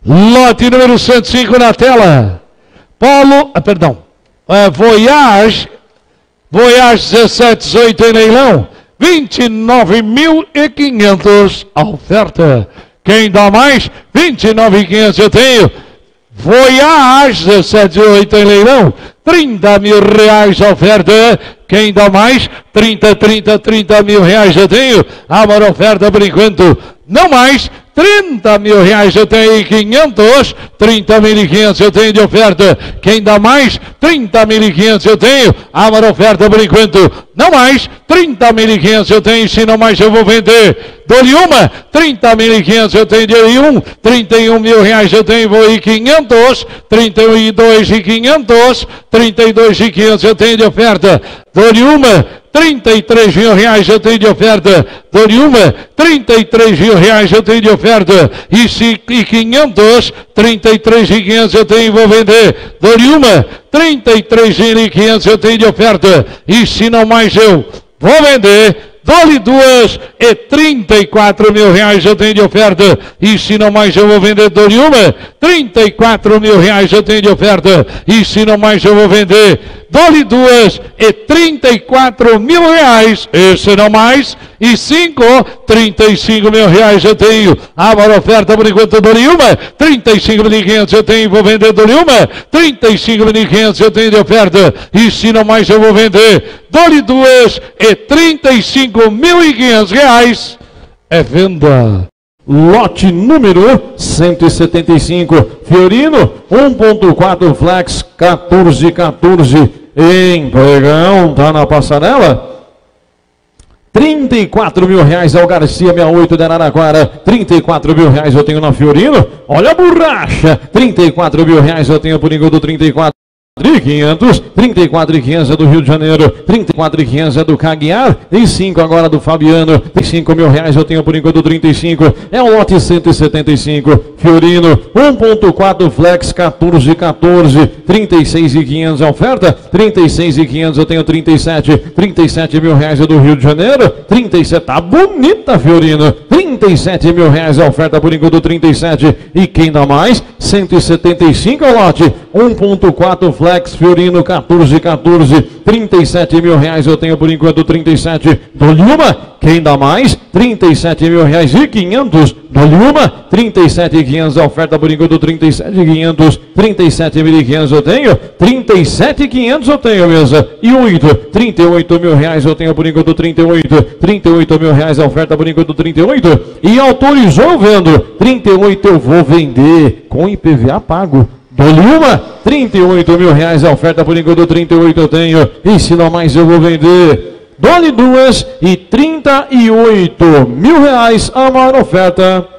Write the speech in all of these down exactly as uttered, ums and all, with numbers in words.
Lote número cento e cinco na tela. Polo, ah, perdão, é, Voyage, Voyage dezessete dezoito em leilão, vinte e nove mil e quinhentos a oferta. Quem dá mais? vinte e nove mil e quinhentos eu tenho. Voyage dezessete dezoito em leilão, trinta mil reais a oferta. Quem dá mais? trinta, trinta, trinta mil reais eu tenho. A maior oferta por enquanto, não mais. trinta mil reais eu tenho quinhentos, trinta mil e quinhentos eu tenho de oferta. Quem dá mais? trinta mil e quinhentos eu tenho. A maior oferta por enquanto, não mais. trinta mil e quinhentos eu tenho, se não mais eu vou vender. Dou-lhe uma, trinta mil e quinhentos eu tenho de um, trinta e um mil reais eu tenho, vou ir quinhentos, trinta e dois mil e quinhentos, trinta e dois mil e quinhentos eu tenho de oferta. Dou-lhe uma, trinta e três mil reais eu tenho de oferta. Dou-lhe uma, trinta e três mil reais eu tenho de oferta. E, se, e quinhentos, trinta e três mil e quinhentos eu tenho e vou vender. Dou-lhe uma, trinta e três mil e quinhentos eu tenho de oferta. E se não mais eu vou vender. Dou-lhe duas e trinta e quatro mil reais eu tenho de oferta. E se não mais eu vou vender, dou-lhe uma. trinta e quatro mil reais eu tenho de oferta. E se não mais eu vou vender. Dou-lhe duas e trinta e quatro mil reais. E se não mais. E cinco, trinta e cinco mil reais eu tenho. A maior oferta por enquanto, dou-lhe uma. trinta e cinco mil e quinhentos eu tenho, vou vender, dou-lhe uma. trinta e cinco mil e quinhentos eu tenho de oferta. E se não mais eu vou vender. Dou-lhe duas e trinta e cinco mil e quinhentos reais. É venda. Lote número cento e setenta e cinco, Fiorino, um ponto quatro Flex, quatorze, quatorze, em pregão, tá na passarela? trinta e quatro mil reais ao Garcia sessenta e oito de Araraquara, trinta e quatro mil reais eu tenho na Fiorino, olha a borracha, trinta e quatro mil reais eu tenho por enquanto, trinta e quatro mil e quinhentos, trinta e quatro mil e quinhentos é do Rio de Janeiro, trinta e quatro mil e quinhentos é do Caguiar, e cinco agora do Fabiano, trinta e cinco mil reais eu tenho por enquanto, trinta e cinco, é o lote cento e setenta e cinco, Fiorino, um ponto quatro Flex, quatorze, quatorze, trinta e seis mil e quinhentos a oferta, trinta e seis mil e quinhentos eu tenho trinta e sete, trinta e sete mil reais é do Rio de Janeiro, trinta e sete, tá bonita Fiorino, trinta e sete mil reais a oferta por enquanto, trinta e sete, e quem dá mais? cento e setenta e cinco é o lote, um ponto quatro Flex, Fiorino, quatorze, quatorze, trinta e sete mil reais eu tenho por enquanto, trinta e sete, dou-lhe uma, quem dá mais? trinta e sete mil reais e quinhentos, dou-lhe uma, trinta e sete mil e quinhentos a oferta por enquanto, trinta e sete mil e quinhentos, trinta e sete mil e quinhentos eu tenho, trinta e sete mil e quinhentos eu tenho mesa, e oito, trinta e oito mil reais eu tenho por enquanto, trinta e oito, trinta e oito mil reais a oferta por enquanto, trinta e oito, e autorizou vendo, trinta e oito eu vou vender, com I P V A pago. Dou-lhe uma, trinta e oito mil reais a oferta por enquanto, trinta e oito eu tenho, e se não mais eu vou vender. Dou-lhe duas e trinta e oito mil reais a maior oferta.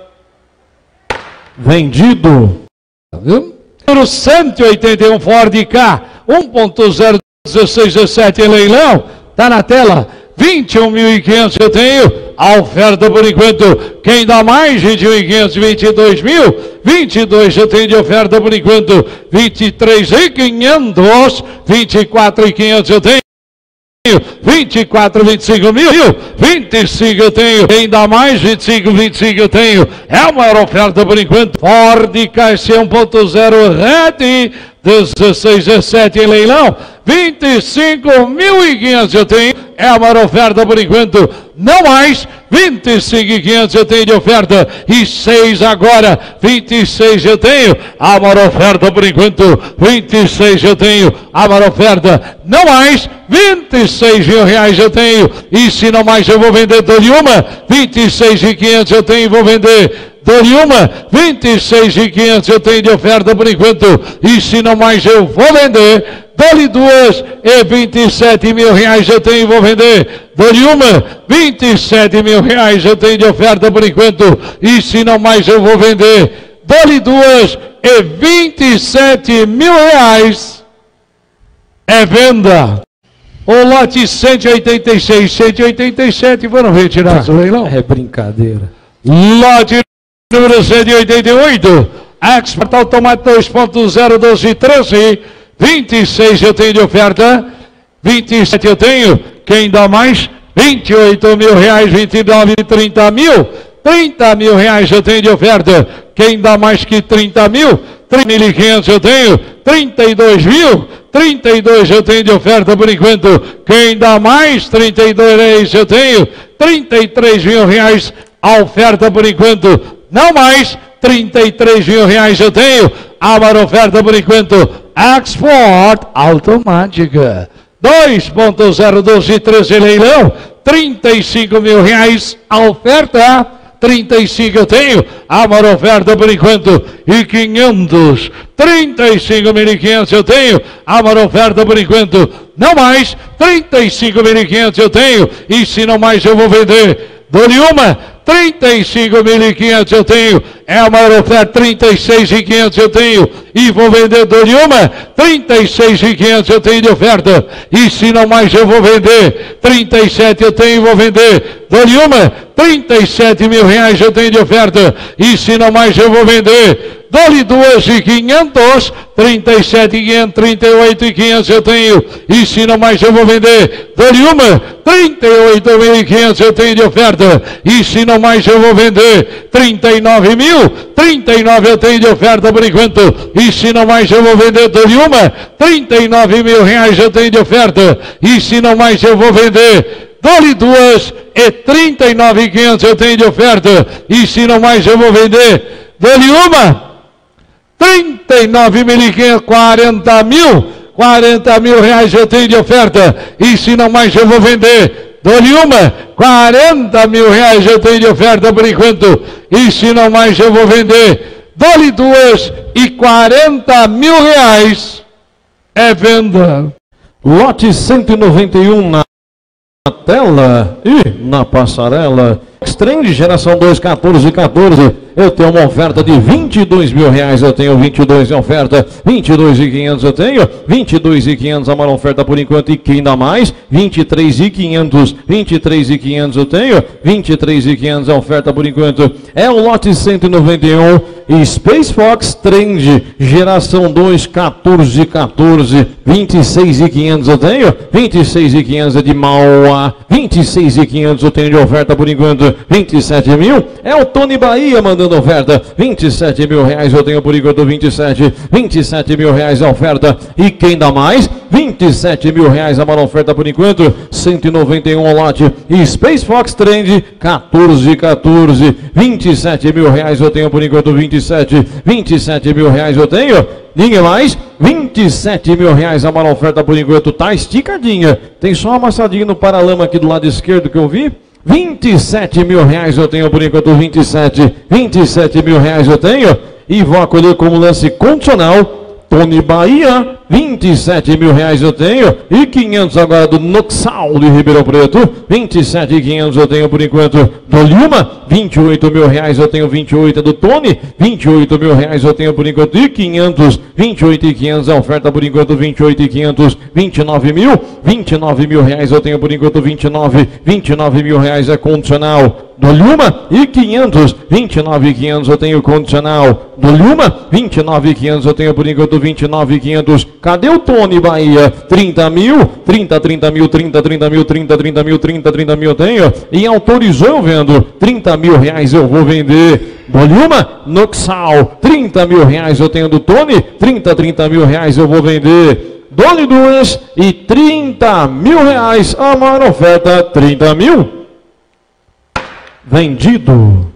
Vendido. Número cento e oitenta e um Ford Ka, um ponto zero, dezesseis, dezessete em leilão, tá na tela. vinte e um mil e quinhentos eu tenho, a oferta por enquanto, quem dá mais? vinte e um mil e quinhentos, vinte e dois mil, vinte e dois eu tenho de oferta por enquanto, vinte e três mil e quinhentos, vinte e quatro mil e quinhentos eu tenho, vinte e quatro, vinte e cinco mil, vinte e cinco eu tenho, quem dá mais? vinte e cinco, vinte e cinco eu tenho, é a maior oferta por enquanto, Ford Ka um ponto zero hatch, dezesseis, dezessete em leilão, vinte e cinco mil e quinhentos eu tenho, é a maior oferta por enquanto, não mais, vinte e cinco mil e quinhentos eu tenho de oferta, e seis agora, vinte e seis eu tenho, a maior oferta por enquanto, vinte e seis eu tenho, a maior oferta, não mais, vinte e seis mil reais eu tenho, e se não mais eu vou vender, dou-lhe uma, vinte e seis mil e quinhentos eu tenho e vou vender, dou-lhe uma, vinte e seis mil e quinhentos eu tenho de oferta por enquanto, e se não mais eu vou vender, dou-lhe duas e vinte e sete mil reais eu tenho e vou vender, dou-lhe uma, vinte e sete mil reais eu tenho de oferta por enquanto, e se não mais eu vou vender, dou-lhe duas e vinte e sete mil reais, é venda. O lote cento e oitenta e seis, cento e oitenta e sete foram retirados do leilão. É brincadeira. Lote número cento e oitenta e oito, Expert Automatic dois ponto zero, doze, treze, vinte e seis eu tenho de oferta, vinte e sete eu tenho, quem dá mais? vinte e oito mil reais, vinte e nove, trinta mil, trinta mil reais eu tenho de oferta. Quem dá mais que trinta mil? trinta mil e quinhentos eu tenho. trinta e dois mil? trinta e dois eu tenho de oferta por enquanto. Quem dá mais? trinta e dois eu tenho. trinta e três mil reais a oferta por enquanto. Não mais. trinta e três mil reais eu tenho. A oferta por enquanto. Export automática. dois ponto zero doze treze leilão. trinta e cinco mil reais a oferta. trinta e cinco eu tenho, a maior oferta por enquanto, e quinhentos, trinta e cinco mil e quinhentos eu tenho, a maior oferta por enquanto, não mais, trinta e cinco mil e quinhentos eu tenho, e se não mais eu vou vender, dou-lhe uma, trinta e cinco mil e quinhentos eu tenho, é a maior oferta, trinta e seis mil e quinhentos eu tenho, e vou vender, dou-lhe uma, trinta e seis mil e quinhentos eu tenho de oferta, e se não mais eu vou vender, trinta e sete eu tenho e vou vender, dou-lhe uma, trinta e sete mil reais eu tenho de oferta, e se não mais eu vou vender, dou-lhe duas mil e quinhentos, trinta e sete mil e quinhentos, trinta e oito mil e quinhentos eu tenho, e se não mais eu vou vender, dou-lhe uma, trinta e oito mil e quinhentos eu tenho de oferta, e se não mais eu vou vender, trinta e nove mil, trinta e nove eu tenho de oferta por enquanto, e se não mais eu vou vender, dou-lhe uma, trinta e nove mil reais eu tenho de oferta, e se não mais eu vou vender, dou-lhe duas, e trinta e nove mil e quinhentos eu tenho de oferta, e se não mais eu vou vender, dou-lhe uma, trinta e nove mil e quinhentos, quarenta mil, quarenta mil reais eu tenho de oferta, e se não mais eu vou vender, dou-lhe uma, quarenta mil reais eu tenho de oferta por enquanto, e se não mais eu vou vender, dou-lhe duas, e quarenta mil reais é venda. Lote cento e noventa e um na tela e na passarela. Xtrend geração dois, quatorze, quatorze. Eu tenho uma oferta de vinte e dois mil reais, eu tenho vinte e dois em oferta, vinte e dois mil e quinhentos eu tenho, vinte e dois mil e quinhentos a maior oferta por enquanto, e quem dá mais? vinte e três mil e quinhentos, vinte e três mil e quinhentos eu tenho, vinte e três mil e quinhentos a oferta por enquanto. É o lote cento e noventa e um e Space Fox Trend geração dois, quatorze, quatorze, vinte e seis mil e quinhentos eu tenho, vinte e seis mil e quinhentos é de Mauá, vinte e seis mil e quinhentos eu tenho de oferta por enquanto, vinte e sete mil, é o Tony Bahia mandando oferta, vinte e sete mil reais eu tenho por enquanto, vinte e sete, vinte e sete mil reais a oferta, e quem dá mais? vinte e sete mil reais a maior oferta por enquanto, cento e noventa e um o lote, e Space Fox Trend, quatorze, quatorze, vinte e sete mil reais eu tenho por enquanto, vinte e sete, vinte e sete mil reais eu tenho, ninguém mais, vinte e sete mil reais a maior oferta por enquanto, tá esticadinha, tem só uma amassadinha no paralama aqui do lado esquerdo que eu vi, vinte e sete mil reais eu tenho por enquanto, vinte e sete, vinte e sete mil reais eu tenho, e vou acolher como lance condicional, Tony Bahia, vinte e sete mil reais eu tenho, e quinhentos agora do Noxal de Ribeirão Preto, vinte e sete mil e quinhentos eu tenho por enquanto do Lima, vinte e oito mil reais eu tenho, vinte e oito do Tony, vinte e oito mil reais eu tenho por enquanto, e quinhentos, vinte e oito mil e quinhentos a oferta por enquanto, vinte e oito mil e quinhentos, vinte e nove mil, vinte e nove mil reais eu tenho por enquanto, vinte e nove, vinte e nove mil reais é condicional do Luma, e quinhentos, vinte e nove mil e quinhentos eu tenho condicional do Luma, vinte e nove mil e quinhentos eu tenho por enquanto, vinte e nove mil e quinhentos, cadê o Tony Bahia? trinta mil, trinta, trinta mil, trinta, trinta mil, trinta, trinta mil, trinta, trinta mil eu tenho, e autorizou eu vendo, trinta mil reais eu vou vender, do Luma, Noxal, trinta mil reais eu tenho do Tony, trinta, trinta mil reais eu vou vender, Dole duas e trinta mil reais, a maior oferta, trinta mil. Vendido.